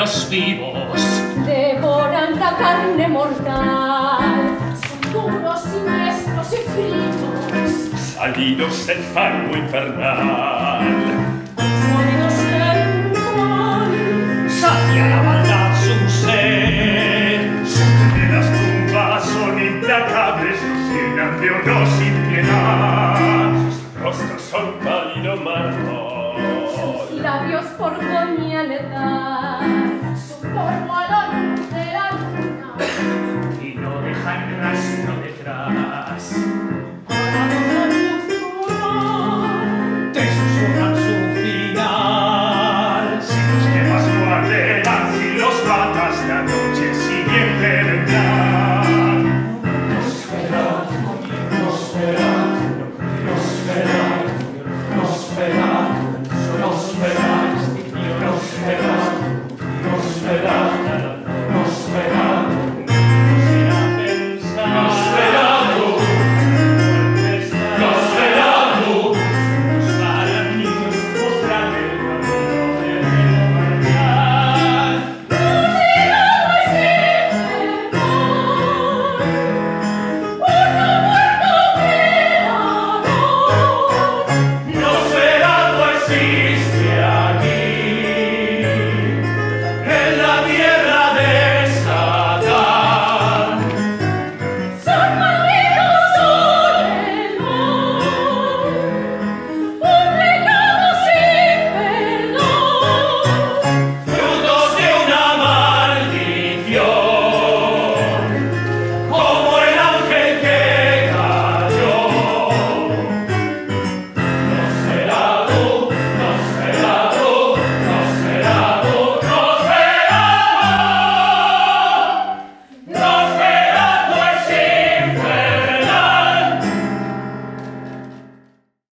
los vivos devoran la carne mortal, son duros, siniestros y fríos, salidos del fango infernal. sólidos del mal, Sacia la maldad su sed, son de las tumbas, son implacables, nos llenan de horror sin piedad.